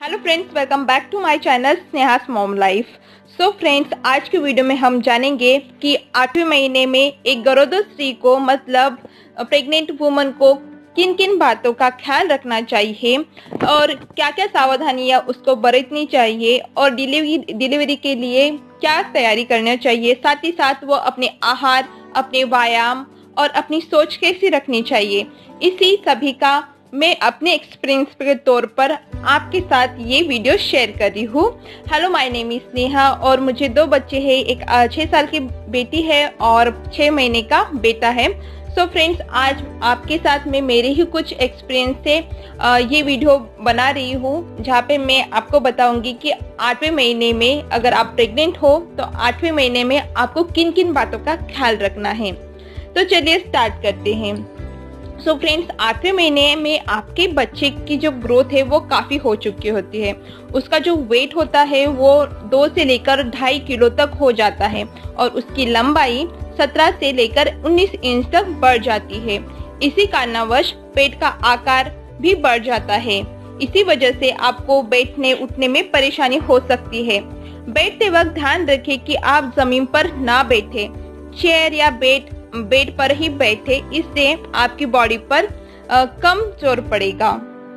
Hello friends, welcome back to my channel Sneha's mom life. So friends, आज के video में हम जानेंगे कि 8वें महीने में एक गरोदर स्त्री को मतलब प्रेग्नेंट वुमन को किन किन बातों का ख्याल रखना चाहिए और क्या क्या सावधानियां उसको बरतनी चाहिए और डिलीवरी के लिए क्या तैयारी करना चाहिए। साथ ही साथ वो अपने आहार, अपने व्यायाम और अपनी सोच कैसी रखनी चाहिए, इसी सभी का मैं अपने एक्सपीरियंस के तौर पर आपके साथ ये वीडियो शेयर कर रही हूँ। Hello, my name is Sneha और मुझे 2 बच्चे हैं। एक 6 साल की बेटी है और 6 महीने का बेटा है। सो फ्रेंड्स, आज आपके साथ मैं मेरे ही कुछ एक्सपीरियंस से ये वीडियो बना रही हूँ, जहाँ पे मैं आपको बताऊंगी कि 8वें महीने में अगर आप प्रेग्नेंट हो तो 8वें महीने में आपको किन किन बातों का ख्याल रखना है। तो चलिए स्टार्ट करते हैं। सो फ्रेंड्स, 8वें महीने में आपके बच्चे की जो ग्रोथ है वो काफ़ी हो चुकी होती है। उसका जो वेट होता है वो 2 से लेकर 2.5 किलो तक हो जाता है और उसकी लंबाई 17 से लेकर 19 इंच तक बढ़ जाती है। इसी कारणवश पेट का आकार भी बढ़ जाता है। इसी वजह से आपको बैठने उठने में परेशानी हो सकती है। बैठते वक्त ध्यान रखें कि आप जमीन पर ना बैठे, चेयर या बेड पर ही बैठे, इससे आपकी बॉडी पर कम जोर पड़ेगा।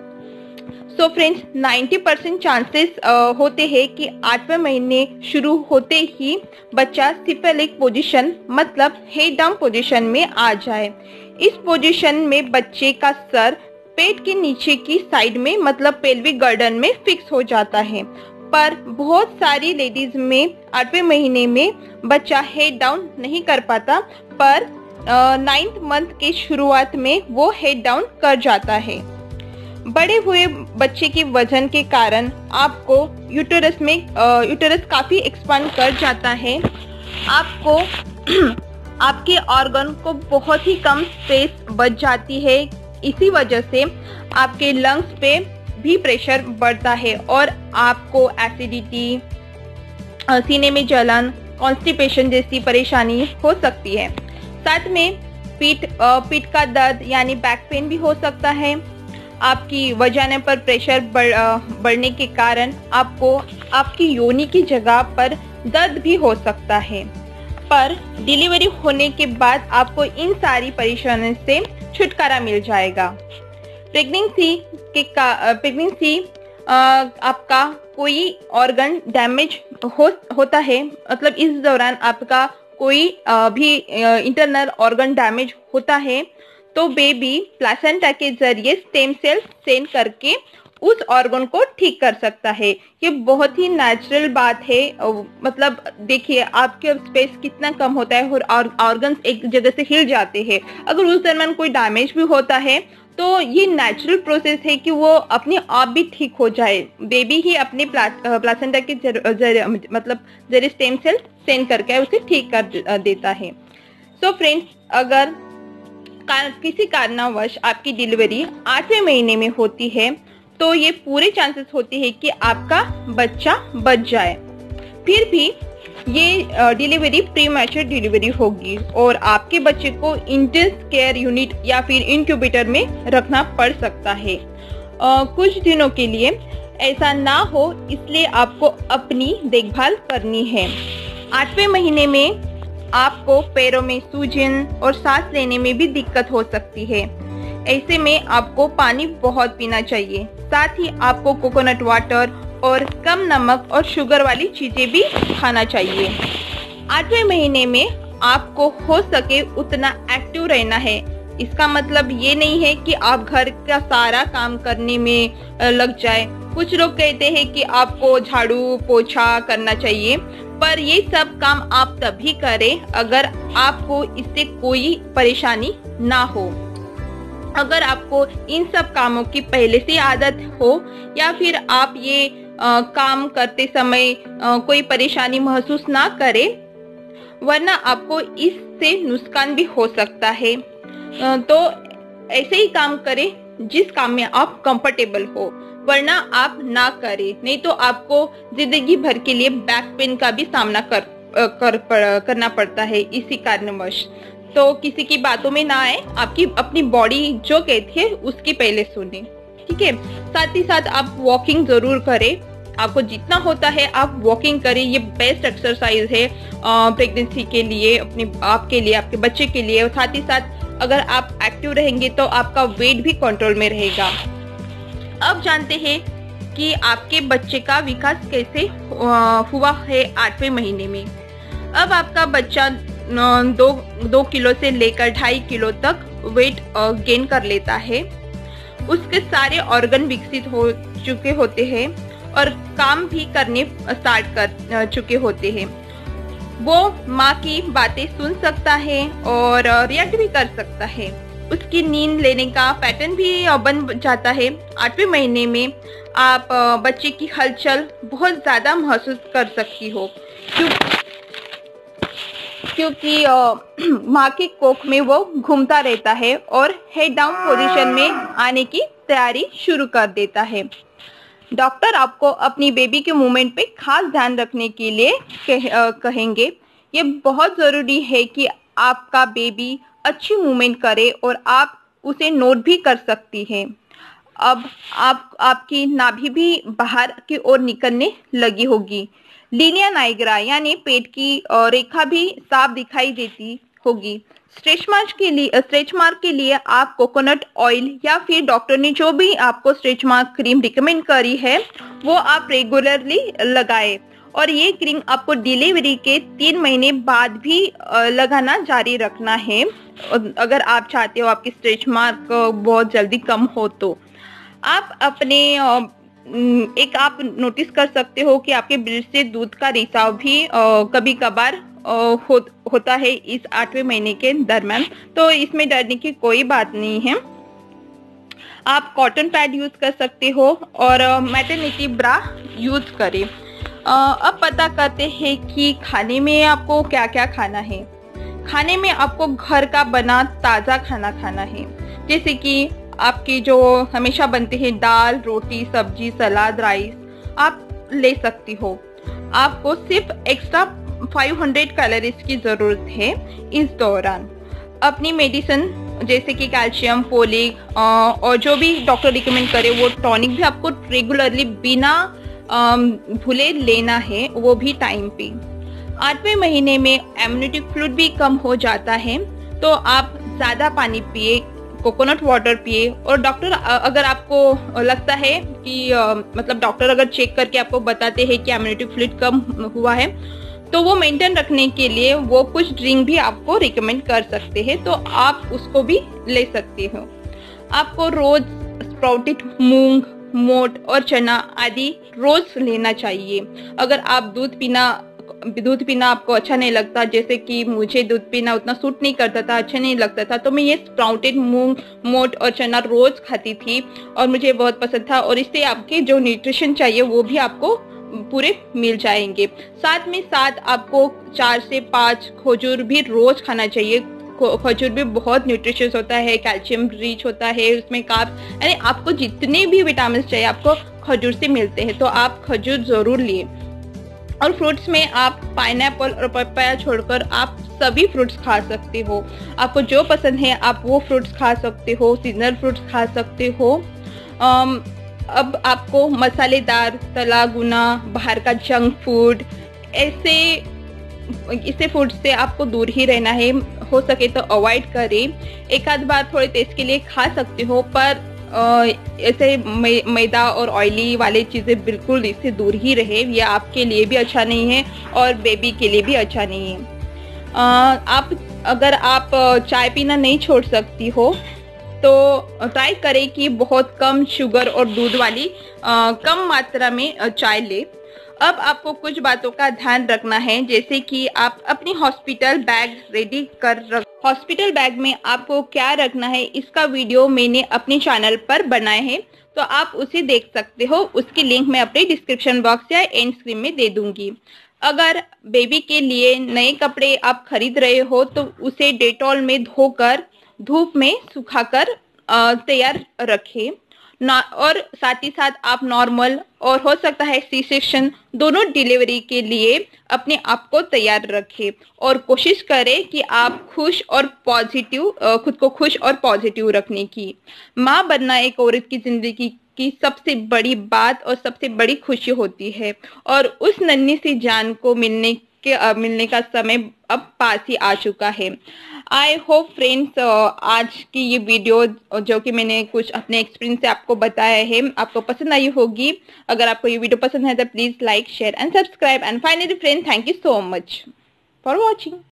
सो फ्रेंड्स, 90% चांसेस होते हैं कि 8वें महीने शुरू होते ही बच्चा सिफेलिक पोजीशन मतलब हेड डाउन पोजीशन में आ जाए। इस पोजीशन में बच्चे का सर पेट के नीचे की साइड में मतलब पेल्विक गर्दन में फिक्स हो जाता है। पर बहुत सारी लेडीज में 8वें महीने में बच्चा हेड डाउन नहीं कर पाता, पर 9th मंथ के शुरुआत में वो हेड डाउन कर जाता है। बड़े हुए बच्चे के वजन के कारण आपको यूटेरस काफी एक्सपांड कर जाता है। आपको आपके ऑर्गन को बहुत ही कम स्पेस बच जाती है। इसी वजह से आपके लंग्स पे भी प्रेशर बढ़ता है और आपको एसिडिटी, सीने में जलन, कॉन्स्टिपेशन जैसी परेशानी हो सकती है। साथ में पीठ का दर्द यानी बैक पेन भी हो सकता है। आपकी वजाना पर प्रेशर बढ़ने के कारण आपको आपकी योनि की जगह पर दर्द भी हो सकता है। पर डिलीवरी होने के बाद आपको इन सारी परेशानियों से छुटकारा मिल जाएगा। प्रेगनेंसी आपका कोई ऑर्गन डैमेज होता है, मतलब इस दौरान आपका कोई भी इंटरनल ऑर्गन डैमेज होता है तो बेबी प्लासेंटा के जरिए स्टेम सेल सेंड करके उस ऑर्गन को ठीक कर सकता है। ये बहुत ही नेचुरल बात है। मतलब देखिए, आपके स्पेस कितना कम होता है और ऑर्गन्स एक जगह से हिल जाते हैं। अगर उस दरम्यान कोई डैमेज भी होता है तो ये नेचुरल प्रोसेस है कि वो अपने आप भी ठीक हो जाए। बेबी ही अपने प्लासेंटा के जरिए स्टेम सेल सेंड करके उसे ठीक कर देता है। सो फ्रेंड्स, अगर किसी कारणवश आपकी डिलीवरी 8वें महीने में होती है तो ये पूरे चांसेस होते हैं कि आपका बच्चा बच जाए। फिर भी ये डिलीवरी प्रीमैच्योर डिलीवरी होगी और आपके बच्चे को इंटेंस केयर यूनिट या फिर इंक्यूबेटर में रखना पड़ सकता है कुछ दिनों के लिए। ऐसा ना हो इसलिए आपको अपनी देखभाल करनी है। 8वें महीने में आपको पैरों में सूजन और सांस लेने में भी दिक्कत हो सकती है। ऐसे में आपको पानी बहुत पीना चाहिए। साथ ही आपको कोकोनट वाटर और कम नमक और शुगर वाली चीजें भी खाना चाहिए। 8वें महीने में आपको हो सके उतना एक्टिव रहना है। इसका मतलब ये नहीं है कि आप घर का सारा काम करने में लग जाए। कुछ लोग कहते हैं कि आपको झाड़ू पोछा करना चाहिए, पर ये सब काम आप तभी करें अगर आपको इससे कोई परेशानी ना हो। अगर आपको इन सब कामों की पहले से आदत हो या फिर आप ये काम करते समय कोई परेशानी महसूस ना करें, वरना आपको इससे नुकसान भी हो सकता है। तो ऐसे ही काम करें जिस काम में आप कंफर्टेबल हो, वरना आप ना करें, नहीं तो आपको जिंदगी भर के लिए बैक पेन का भी सामना करना पड़ता है। इसी कारणवश तो किसी की बातों में ना आए, आपकी अपनी बॉडी जो कहती है उसकी पहले सुने। ठीक है। साथ ही साथ आप वॉकिंग जरूर करें, आपको जितना होता है आप वॉकिंग करें। ये बेस्ट एक्सरसाइज है प्रेगनेंसी के लिए, अपने आपके लिए, आपके बच्चे के लिए। और साथ ही साथ अगर आप एक्टिव रहेंगे तो आपका वेट भी कंट्रोल में रहेगा। अब जानते हैं कि आपके बच्चे का विकास कैसे हुआ है 8वें महीने में। अब आपका बच्चा 2 किलो से लेकर 2.5 किलो तक वेट गेन कर लेता है। उसके सारे ऑर्गन विकसित हो चुके होते हैं और काम भी करने स्टार्ट कर चुके होते हैं। वो माँ की बातें सुन सकता है और रिएक्ट भी कर सकता है। उसकी नींद लेने का पैटर्न भी बन जाता है। 8वें महीने में आप बच्चे की हलचल बहुत ज़्यादा महसूस कर सकती हो, क्योंकि माँ की कोख में वो घूमता रहता है और हेड डाउन पोजीशन में आने की तैयारी शुरू कर देता है। डॉक्टर आपको अपनी बेबी के मूवमेंट पे खास ध्यान रखने के लिए कहेंगे। ये बहुत ज़रूरी है कि आपका बेबी अच्छी मूवमेंट करे और आप उसे नोट भी कर सकती हैं। अब आपकी नाभि भी बाहर की ओर निकलने लगी होगी। लीनिया नाइग्रा यानी पेट की रेखा भी साफ दिखाई देती होगी। स्ट्रेच मार्क के लिए आप कोकोनट ऑयल या फिर डॉक्टर ने जो भी आपको स्ट्रेच मार्क क्रीम रिकमेंड करी है वो आप रेगुलरली लगाएं। और ये क्रीम आपको डिलीवरी के 3 महीने बाद भी लगाना जारी रखना है, अगर आप चाहते हो आपकी स्ट्रेच मार्क बहुत जल्दी कम हो तो। आप अपने एक आप नोटिस कर सकते हो कि आपके ब्रेस्ट से दूध का रिसाव भी कभी कभार होता है इस 8वें महीने के दरम्यान, तो इसमें डरने की कोई बात नहीं है। आप कॉटन पैड यूज कर सकते हो और मैटरनिटी ब्रा यूज करें। अब पता करते हैं कि खाने में आपको क्या क्या खाना है। खाने में आपको घर का बना ताज़ा खाना खाना है, जैसे कि आपकी जो हमेशा बनते हैं दाल, रोटी, सब्जी, सलाद, राइस आप ले सकती हो। आपको सिर्फ एक्स्ट्रा 500 कैलोरीज की ज़रूरत है इस दौरान। अपनी मेडिसिन जैसे कि कैल्शियम, फोलिक और जो भी डॉक्टर रिकमेंड करे वो टॉनिक भी आपको रेगुलरली बिना भूले लेना है, वो भी टाइम पे। 8वें महीने में इम्यूनिटी फ्लूइड भी कम हो जाता है, तो आप ज़्यादा पानी पिए, कोकोनट वाटर पिए। और डॉक्टर अगर आपको लगता है कि मतलब डॉक्टर अगर चेक करके आपको बताते हैं कि इम्यूनिटी फ्लूइड कम हुआ है तो वो मेंटेन रखने के लिए वो कुछ ड्रिंक भी आपको रिकमेंड कर सकते हैं, तो आप उसको भी ले सकते हो। आपको रोज स्प्राउटेड मूंग, मोट और चना आदि रोज लेना चाहिए। अगर आप दूध पीना आपको अच्छा नहीं लगता, जैसे कि मुझे दूध पीना उतना सूट नहीं करता था, अच्छा नहीं लगता था, तो मैं ये स्प्राउटेड मूंग, मोट और चना रोज खाती थी और मुझे बहुत पसंद था। और इससे आपके जो न्यूट्रिशन चाहिए वो भी आपको पूरे मिल जाएंगे। साथ में साथ आपको 4 से 5 खजूर भी रोज खाना चाहिए। खजूर भी बहुत न्यूट्रिशियस होता है, कैल्शियम रिच होता है, उसमें कार्ब्स, यानी आपको जितने भी विटामिन चाहिए आपको खजूर से मिलते हैं, तो आप खजूर जरूर लिए। और फ्रूट्स में आप पाइनएप्पल और पपाया छोड़कर आप सभी फ्रूट्स खा सकते हो। आपको जो पसंद है आप वो फ्रूट्स खा सकते हो, सीजनल फ्रूट्स खा सकते हो। अब आपको मसालेदार, तला भुना, बाहर का जंक फूड ऐसे फूड से आपको दूर ही रहना है। हो सके तो अवॉइड करें। एक आध बार थोड़े टेस्ट के लिए खा सकते हो, पर ऐसे मैदा और ऑयली वाले चीज़ें बिल्कुल इससे दूर ही रहे। ये आपके लिए भी अच्छा नहीं है और बेबी के लिए भी अच्छा नहीं है। अगर आप चाय पीना नहीं छोड़ सकती हो तो ट्राई करें कि बहुत कम शुगर और दूध वाली कम मात्रा में चाय ले। अब आपको कुछ बातों का ध्यान रखना है, जैसे कि आप अपनी हॉस्पिटल बैग रेडी कर हॉस्पिटल बैग में आपको क्या रखना है इसका वीडियो मैंने अपने चैनल पर बनाए हैं, तो आप उसे देख सकते हो। उसकी लिंक मैं अपने डिस्क्रिप्शन बॉक्स या एंड स्क्रीन में दे दूंगी। अगर बेबी के लिए नए कपड़े आप खरीद रहे हो तो उसे डेटॉल में धोकर धूप में सुखाकर तैयार रखें। और साथ ही साथ आप नॉर्मल और हो सकता है सी सेक्शन दोनों डिलीवरी के लिए अपने आप को तैयार रखें और कोशिश करें कि आप खुश और पॉजिटिव, खुद को खुश और पॉजिटिव रखने की। माँ बनना एक औरत की जिंदगी की सबसे बड़ी बात और सबसे बड़ी खुशी होती है और उस नन्ही सी जान को मिलने का समय अब पास ही आ चुका है। आई होप फ्रेंड्स, आज की ये वीडियो जो कि मैंने कुछ अपने एक्सपीरियंस से आपको बताया है आपको पसंद आई होगी। अगर आपको ये वीडियो पसंद है तो please like, share and subscribe. And finally friends, thank you so much for watching.